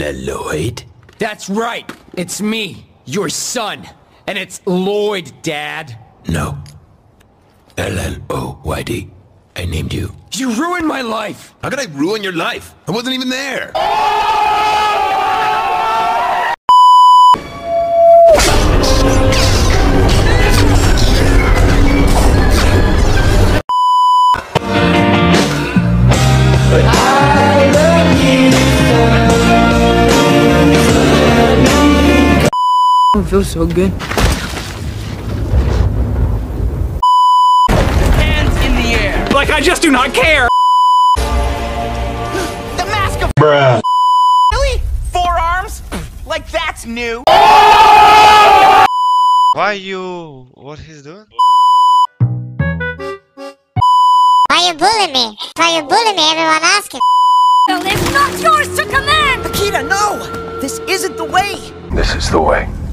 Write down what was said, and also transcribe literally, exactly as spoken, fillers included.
Lloyd? That's right. It's me, your son. And it's Lloyd, Dad. No. L L O Y D. I named you. You ruined my life! How could I ruin your life? I wasn't even there! It feels so good. Hands in the air! Like I just do not care! The mask of Bruh. Really? Four arms? Like that's new. Why you... what he's doing? Why you bullying me? Why you bullying me? Everyone asking. Well, it's not yours to command! Akita, no! This isn't the way! This is the way.